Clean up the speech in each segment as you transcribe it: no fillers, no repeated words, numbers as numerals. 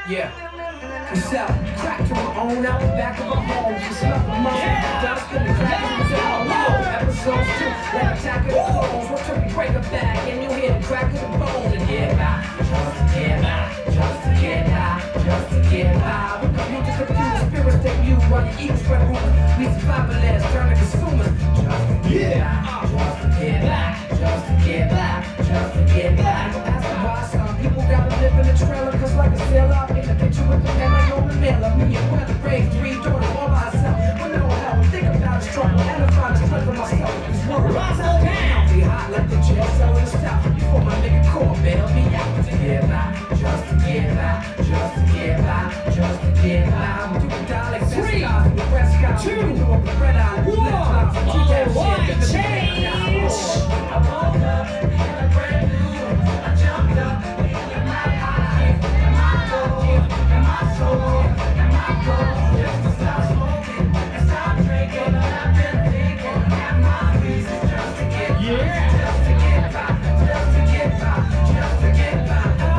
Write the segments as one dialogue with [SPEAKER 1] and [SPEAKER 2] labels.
[SPEAKER 1] Yeah. We sell crack to her own out the back of her home. She snuffed them up. Dust in the crack of the episodes 2, like Attack of the Clones. What took me break a back and you hear the crack of the bone. And get by, just to get by, just to get by, just to get by. We computers, computer spirits that you run your ego spread rumors. We survivalists, turn to consumers. Just to get by, just to get by, just to get by, just to get by. That's why some people gotta live in a trailer, cause like a sailor, I paint a picture with the pen like on the mailer. Me and Weather raised 3 daughters all by herself. With no help, think about the struggle and I find the strength of myself. This world rise up down, be hot like the jail cell in the south. Before my nigga call, bail me out. To get by, just to get by, just to get by, just to get by. I'm doing dialect, best guys, the rest guys. 2, 1, all right, change. I woke up feeling brand new. I jumped up, feeling my pocket, and my goal, and my soul, and my goal. Just to stop smoking and stop drinking. I've been thinking, have my reasons just to get by, just to get by, just to get by, just to get by.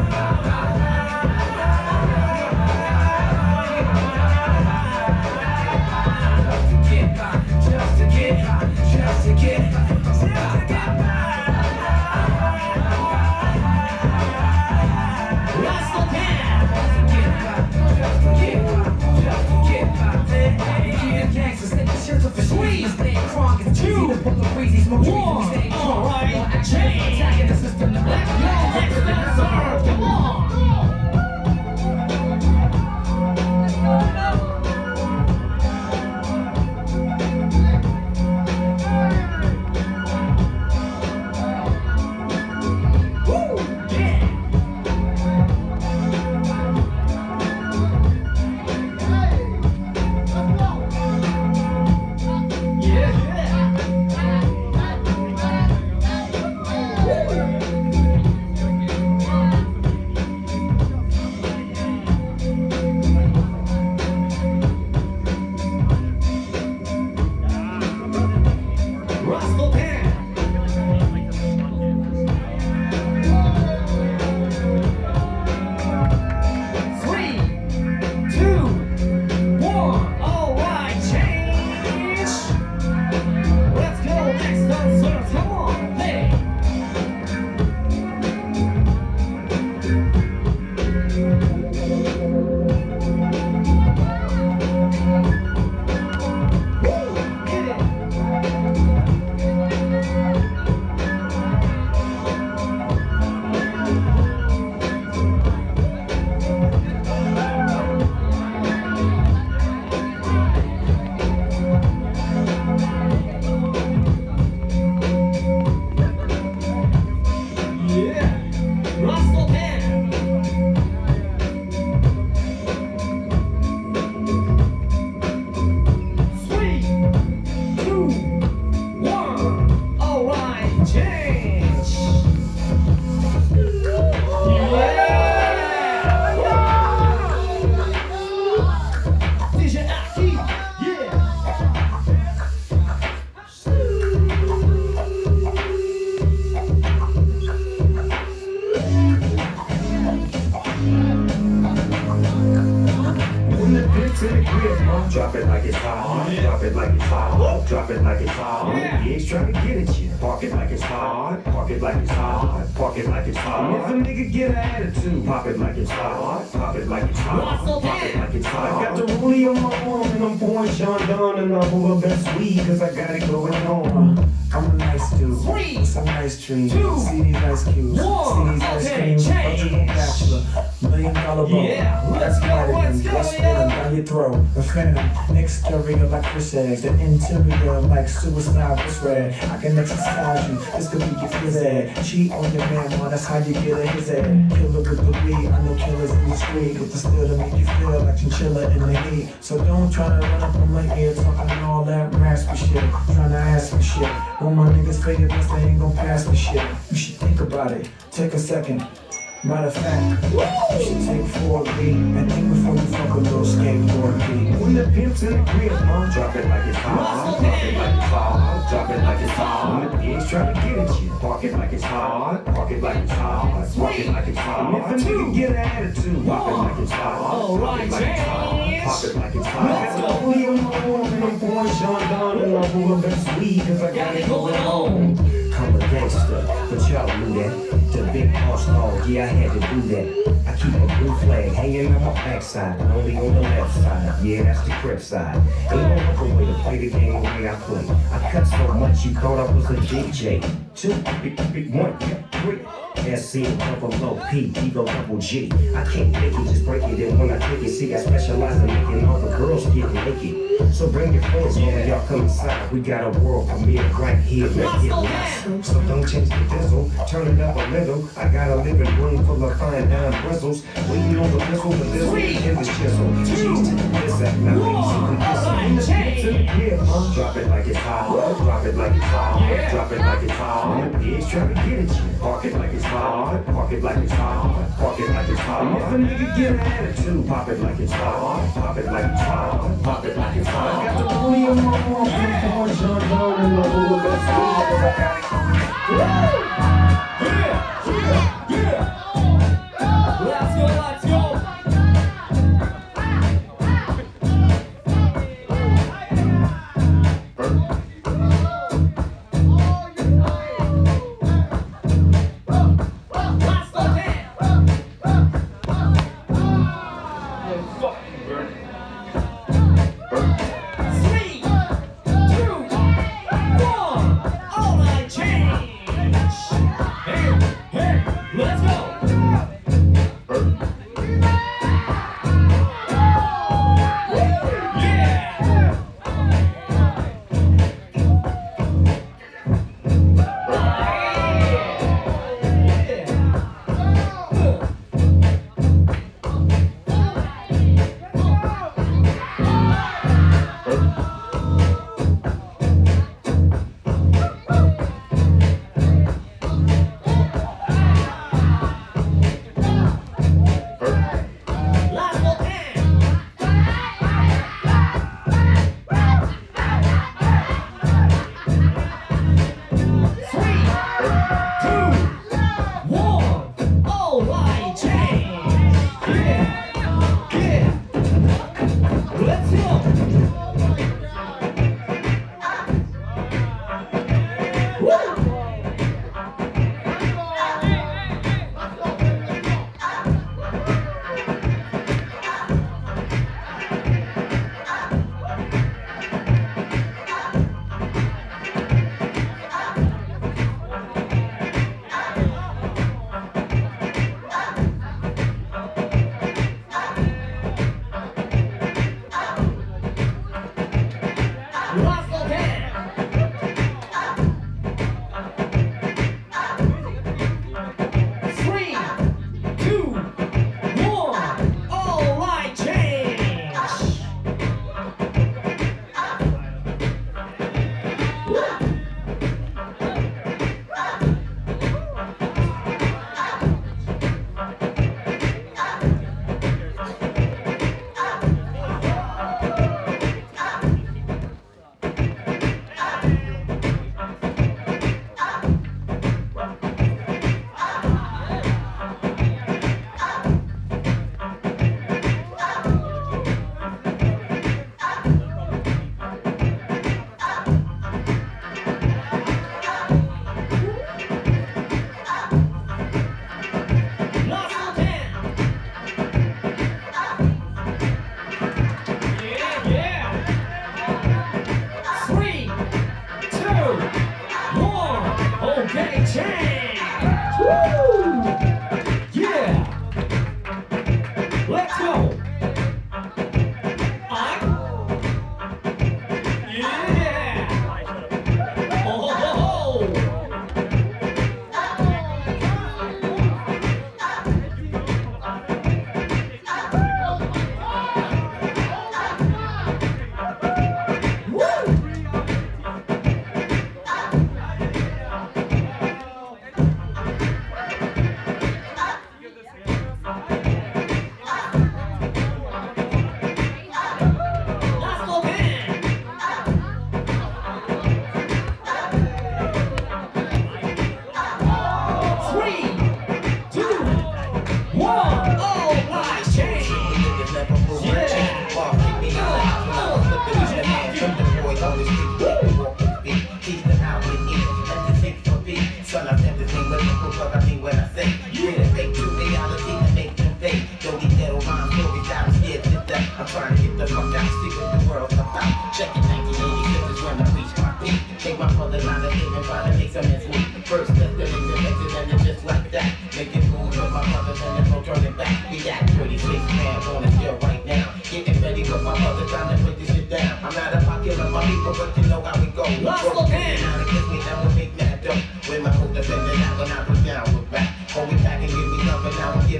[SPEAKER 1] Just to get by, just to get by.
[SPEAKER 2] Drop it like it's hot, drop it like it's hot, drop it like it's hot. Pigs trying to get at you. Park it like it's hot, park it like it's hot, park it like it's hot. If a nigga get an attitude, pop it like it's hot, pop it like it's hot, pop it like it's hot. I got the rollie on my arm and I'm pouring Sean Don and I'm over best weed cause I got it going on. I'm a nice dude, some nice trees, see these nice cues, see these ice creams, eligible bachelor, $1 million boat. That's vitamin, that's spilling down your throat. The phantom, exterior like fish eggs, the interior like suicide was red. I can exercise you, this could be your phys ed. Cheat on your man, man, that's how you get a his head. Killer with the weed, I know killers in the street with the still to make you feel like chinchilla in the heat. So don't try to run up on my ear talking all that raspy shit, trying to ask me shit. When my niggas figure this, they ain't gon' pass me shit. You should think about it, take a second. Matter of fact, you should take 4B and think before you fuck a little skateboard beat. When the pimp's in the crib, drop it like it's hot, drop it like it's hot, drop it like it's hot. When the pigs try to get at you, park it like it's hot, park it like it's hot, park it like it's hot. If a nigga get an attitude, pop it like it's hot. Pop it like it's hot. Pop it like it's hot. Got the only on my own, and I'm pouring Sean Don, and I'm full of best weed, cause I got it going on. I'm a gangster, but y'all knew that. The big boss dog, yeah, I had to do that. I keep a blue flag hanging on my backside, and only on the left side. Yeah, that's the crib side. Ain't no other way to play the game the way I play. I cut so much you thought I was a DJ. 2, big 1, 3. SC, double low P, Ego double G. I can't make it, just break it. And when I take it, see, I specialize in making all the girls get naked. So bring your friends over, y'all come inside. We got a world premiere right here. Let's get lost. So don't change the diesel, turn it up a little. I got a living room full of fine dime bristles. Waiting on the pistol, the diesel, and the chisel. Cheese to the missile, now easy to the crib, huh? Drop it like it's hot. Drop it like it's hot. Drop it like it's hot. The pigs trying to get at you. Park it like it's hot. Park it like it's hot. Park it like it's hot. If a nigga get an attitude, pop it like it's hot. Pop it like it's hot. Pop it like it's hot. I got the booty on my arm, I'm pouring Sean Don, and I'm full of best weed, cause I got it going on.
[SPEAKER 1] Let's go, let's go. Change.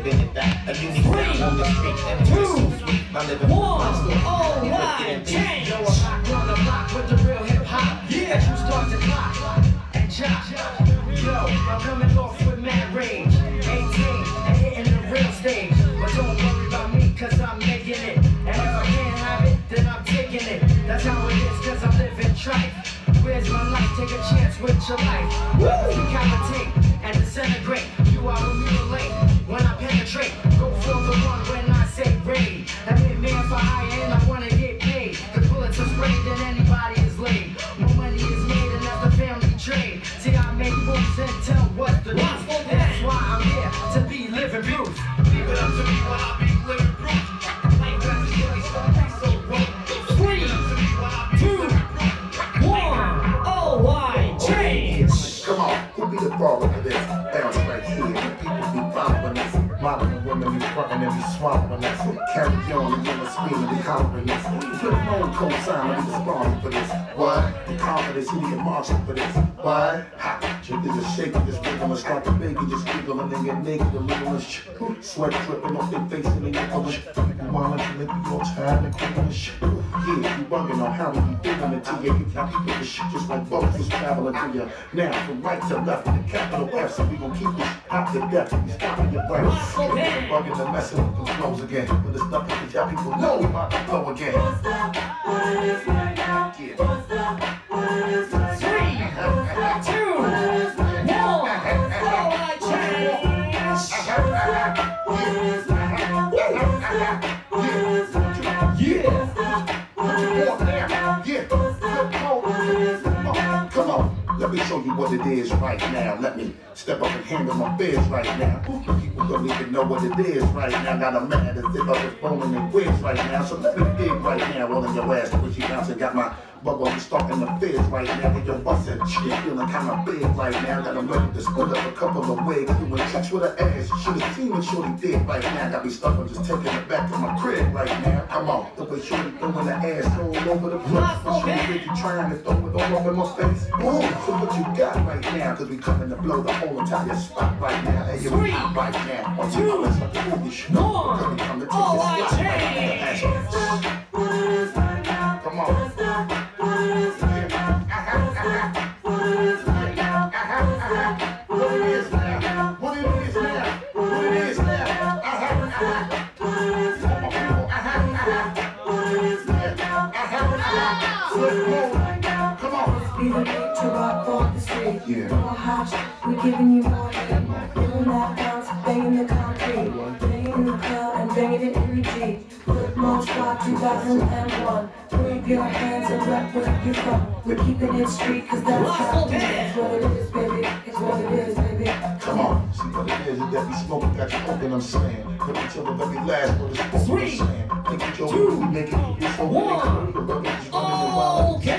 [SPEAKER 3] bring it back. A unique sound on the street. And it's so sweet. My living
[SPEAKER 1] change. Yo, I'm locked on the block with the real hip hop. Yeah, you start to clock and chop. Yo, I'm coming off with mad rage. 18 and hitting the real stage. But don't worry about me, cause I'm making it. And if I can't have it, then I'm taking it. That's how it is, cause I'm living trife. Where's my life? Take a chance with your life. You cavitate and disintegrate. You are a mutilate when I penetrate. Go for the one when I say raid. That hit me if I hire and I wanna get paid. The bullets are sprayed and anybody is laid. More money is made and that's the family trade. See, I make moves and tell what the news. That's why I'm here to be living proof. Leave it up to me when I be living proof. Like that's the silly stuff, so roll. 3, 2, 1. Oh, why change?
[SPEAKER 4] Come on, who be the father of this? Bounce right here. People be following us. Modern women be frontin' and be swallowing us. Carry on and yelling, screaming, be hollering us. Put a phone co-sign and be responding for this. What? The confidence, he be marching for this. What? Ha! Chickens are shaking, just rhythm and start the baby, just giggling and get naked, the little sweat dripping off their face and they yelling. People wildin' till they be all tired and cooling shit. Yeah, you bugging on how we be feeling it to you. You can keep the shit just like boats is traveling to you. Now, from right to left, in the capital F, so we gon' keep this hot to death. We stopping your breath. Bugging and messing with the flows again. But it's nothing to tell people know we about to blow again.
[SPEAKER 1] What's up? What it is right now? What's up? What it is right now? 3, 2, 1. Oh, I change.
[SPEAKER 4] Come on, let me show you what it is right now. Let me step up and handle my biz right now. People don't even know what it is right now. Got a man as if I was bowling and whiz right now. So let me dig right now, rolling your ass the way she bouncing. Got my bubble stalking the fizz right now. With your bustin' shit feeling kinda big right now. Got them ready to split up a couple of wigs. Doing tricks with her ass. You should have seen what Shorty did right now. Got me stuck on just taking it back to my crib right now. Come on, the way Shorty throwing the ass all over the place. Shorty really trying to throw it all up in my face. Boom, so what you got right now? Cause we coming to blow the whole entire spot right now. Hey, you we out right now. On two, it's like a movie show. Cause we come to take this spot right now. Come on.
[SPEAKER 5] We're giving you more heat, giving that bounce, banging the concrete, banging the club and banging it in repeat. Football Squad 2001, wave your hands and rep where you're from. We're keeping it street cause that's how it is. What it is, baby, it's what it is, baby.
[SPEAKER 4] Come on, see what it is that we smoking, got you open, I'm saying. Let me tell the very last what it's spoken, I'm saying. Think it's your we make it, it's so really cool, the rubber is running the wild.